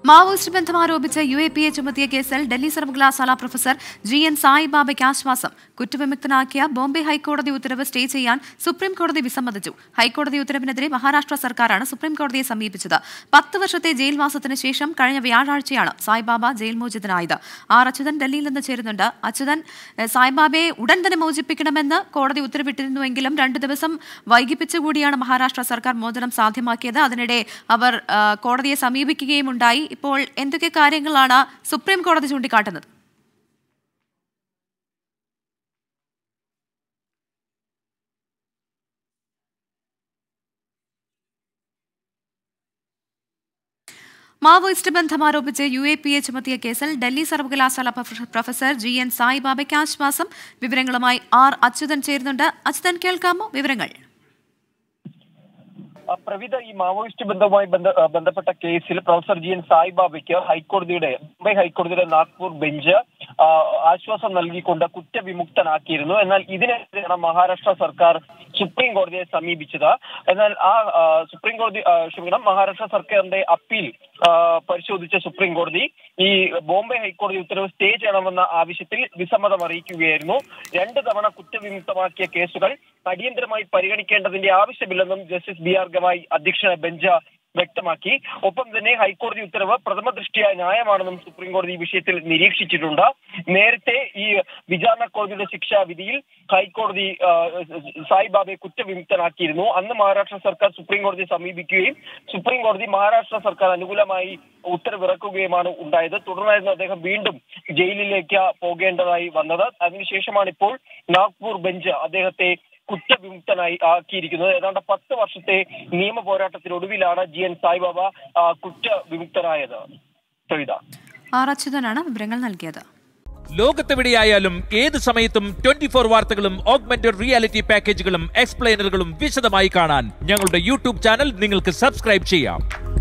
Maoist ബന്ധം ആരോപിച്ച് UAPA ചുമത്തിയ കേസിൽ ഡൽഹി സർവകലാശാല പ്രൊഫസർ GN സായിബാബയ്ക്ക് ആശ്വാസം. കുറ്റവിമുക്തനാക്കിയ ബോംബെ ഹൈക്കോടതി ഉത്തരവ് സ്റ്റേ ചെയ്യാൻ സുപ്രീം കോടതി വിസമ്മതിച്ചു. ഹൈക്കോടതി ഉത്തരവിനെതിരെ മഹാരാഷ്ട്ര സർക്കാരാണ് സുപ്രീം കോടതിയെ സമീപിച്ചത്. 10 വർഷത്തെ ജയിൽവാസത്തിന് ശേഷം കഴിഞ്ഞ വ്യാഴാഴ്ചയാണ് സായിബാബ ജയിൽ മോചിതനായത്. R. അച്യുതൻ ഡൽഹിയിൽ നിന്ന് ചേരുന്നുണ്ട്. അച്യുതൻ, സായിബാബയെ ഉടൻ തന്നെ മോചിപ്പിക്കണമെന്ന് കോടതി ഉത്തരവിട്ടിരുന്നുവെങ്കിലും 2 ദിവസം വൈകിപ്പിച്ചുകൂടിയാണ് മഹാരാഷ്ട്ര സർക്കാർ മോചനം സാധ്യമാക്കിയത്. അതിനിടെ അവർ കോടതിയെ സമീപിക്കുകയും ഉണ്ടായി. ഇപ്പോൾ എന്തൊക്കെ കാര്യങ്ങളാണ് സുപ്രീം കോടതി ചൂണ്ടിക്കാട്ടുന്നത്? മാവോയിസ്റ്റ് ബന്ധം ആരോപിച്ച് UAPA ചുമത്തിയ കേസിൽ ഡൽഹി സർവകലാശാല പ്രൊഫസർ GN സായിബാബയ്ക്ക് ആശ്വാസം. വിവരങ്ങളുമായി R. അച്യുതൻ ചേരുന്നുണ്ട്. അച്യുതൻ, കേൾക്കാമോ വിവരങ്ങൾ? പ്രവിധ ഈ മാവോയിസ്റ്റ് ബന്ധവുമായി ബന്ധപ്പെട്ട കേസിൽ പ്രൊഫസർ GN സായിബാബയ്ക്ക് മുംബൈ ഹൈക്കോടതിയുടെ നാഗ്പൂർ ബെഞ്ച് ആശ്വാസം നൽകിക്കൊണ്ട് കുറ്റവിമുക്തനാക്കിയിരുന്നു. എന്നാൽ ഇതിനെതിരെയാണ് മഹാരാഷ്ട്ര സർക്കാർ സുപ്രീം കോടതിയെ സമീപിച്ചത്. എന്നാൽ മഹാരാഷ്ട്ര സർക്കാരിന്റെ അപ്പീൽ പരിശോധിച്ച സുപ്രീം കോടതി ഈ ബോംബെ ഹൈക്കോടതി ഉത്തരവ് സ്റ്റേ ചെയ്യണമെന്ന ആവശ്യത്തിൽ വിസമ്മതം അറിയിക്കുകയായിരുന്നു. 2 തവണ കുറ്റവിമുക്തമാക്കിയ കേസുകൾ അടിയന്തരമായി പരിഗണിക്കേണ്ടതിന്റെ ആവശ്യമില്ലെന്നും ജസ്റ്റിസ് BR ഗവായ് അധ്യക്ഷനായ ബെഞ്ച് വ്യക്തമാക്കി. ഒപ്പം തന്നെ ഹൈക്കോടതി ഉത്തരവ് പ്രഥമ ദൃഷ്ട്യാ ന്യായമാണെന്നും സുപ്രീം കോടതി ഈ വിഷയത്തിൽ നിരീക്ഷിച്ചിട്ടുണ്ട്. നേരത്തെ ഈ വിചാരണ കോടതിയുടെ ശിക്ഷാവിധിയിൽ ഹൈക്കോടതി സായിബാബയെ കുറ്റവിമുക്തനാക്കിയിരുന്നു. അന്ന് മഹാരാഷ്ട്ര സർക്കാർ സുപ്രീം കോടതിയെ സമീപിക്കുകയും സുപ്രീം കോടതി മഹാരാഷ്ട്ര സർക്കാർ അനുകൂലമായി ഉത്തരവിറക്കുകയുമാണ് ഉണ്ടായത്. തുടർന്നായിരുന്നു അദ്ദേഹം വീണ്ടും ജയിലിലേക്ക് പോകേണ്ടതായി വന്നത്. അതിനുശേഷമാണ് ഇപ്പോൾ നാഗ്പൂർ ബെഞ്ച് അദ്ദേഹത്തെ കുറ്റവിമുക്തനായി ആക്കിയിരിക്കുന്നത്. ഏതാണ്ട് 10 വർഷത്തെ നിയമ പോരാട്ടത്തിനൊടുവിലാണ് GN സായിബാബ കുറ്റവിമുക്തനായത്. R. അച്യുതനാണ് വിവരങ്ങൾ നൽകിയത്. ലോകത്തെവിടെയായാലും ഏത് സമയത്തും 24 വാർത്തകളും ഓഗ്മെന്റഡ് റിയാലിറ്റി പാക്കേജുകളും എക്സ്പ്ലെയിനറുകളും വിശദമായി കാണാൻ ഞങ്ങളുടെ YouTube ചാനൽ നിങ്ങൾക്ക് സബ്സ്ക്രൈബ് ചെയ്യാം.